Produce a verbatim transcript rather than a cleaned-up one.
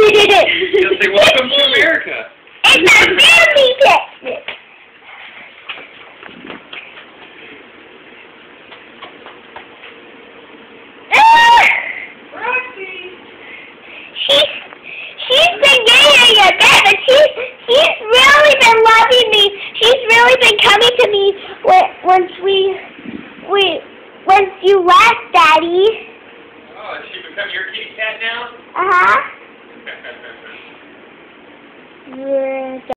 You'll say, welcome to America. It's a family picnic. She's, she's been getting a bit, but she's, she's really been loving me. She's really been coming to me when, once we, we, once you left, Daddy. Oh, has she become your kitty cat now? Uh-huh. Yeah.